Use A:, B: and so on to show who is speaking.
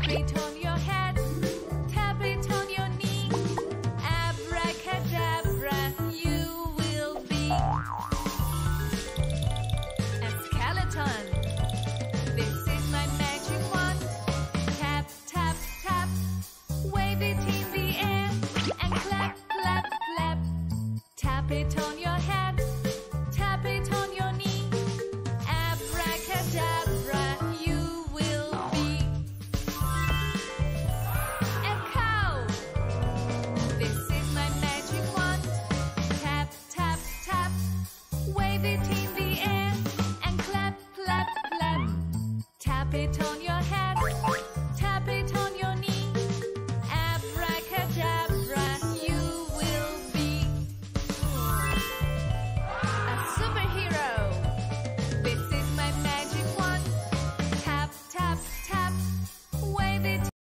A: it on your head, tap it on your knee. Abracadabra, you will be a skeleton. This is my magic wand. Tap, tap, tap. Wave it in the air and clap, clap, clap. Tap it on your head, tap it on your knee. Abracadabra, you will be a cow. This is my magic wand. Tap, tap, tap. Wave it in the air and clap, clap, clap. Tap it on your head,